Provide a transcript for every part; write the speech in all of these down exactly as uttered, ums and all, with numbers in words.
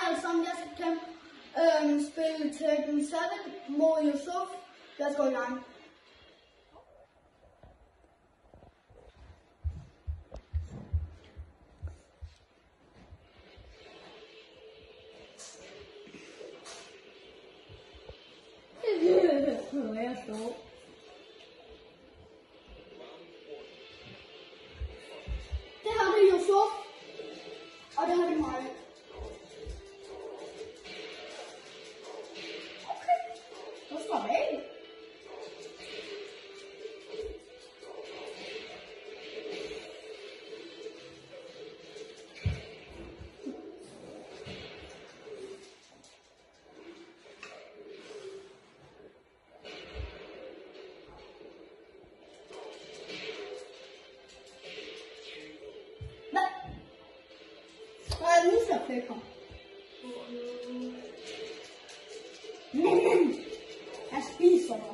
alle sammen, jeg skal kæmpe, øhm, spille Tekken syv mod Yusuf. Lad os gå i gang. Det er sjovt. Det har det Yusuf, og det har det mig. Okay, det står af. Hvad er musterflækker? Jeg spiser dig.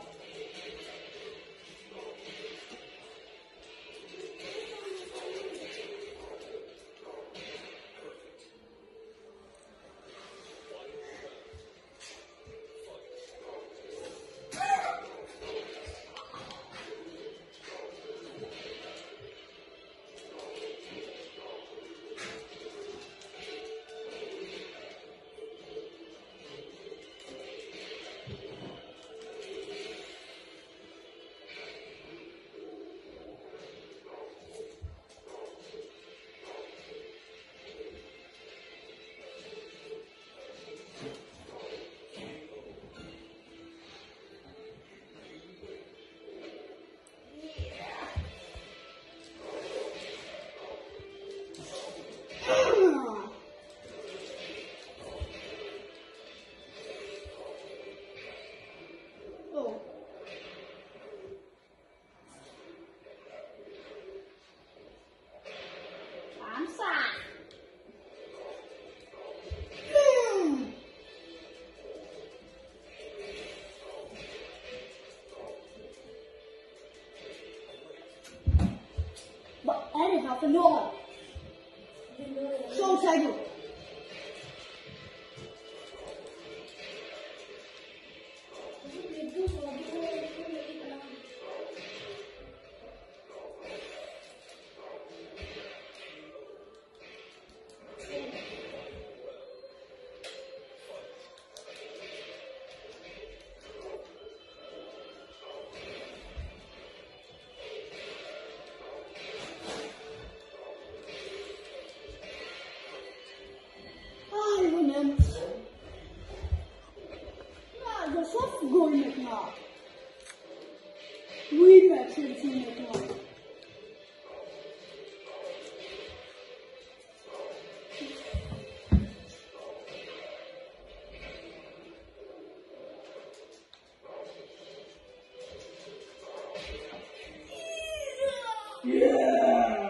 Hvad er det her for noget? Så sagde du. Ja, jag så går med knar. Rematch till sin knar. Yeah.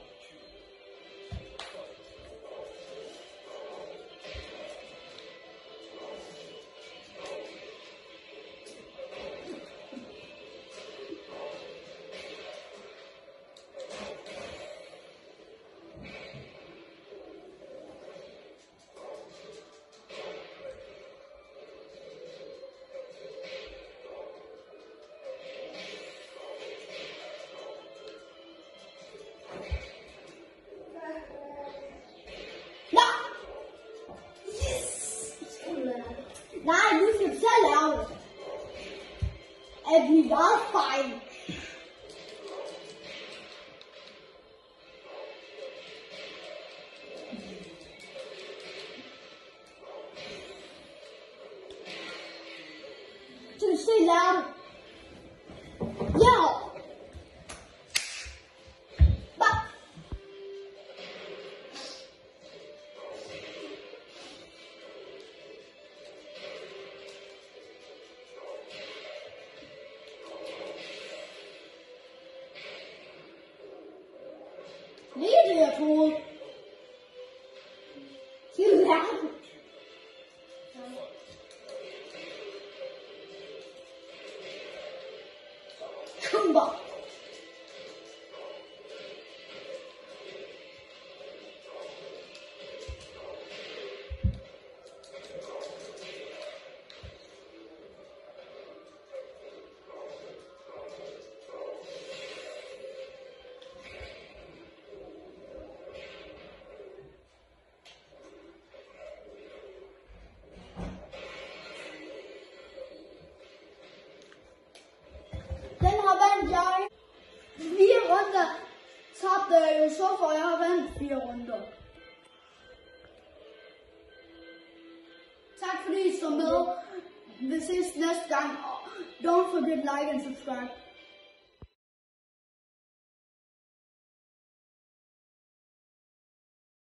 Nej, nu skal du selv lave det. At vi var fejl. Så du selv lave det. Ja. Det er det, jeg troede. Skal du lære det? Kom bare. der tabte jeg jo så, for jeg har vandt fire runder. Tak fordi I så med. Vi ses næste gang. Don't forget like and subscribe.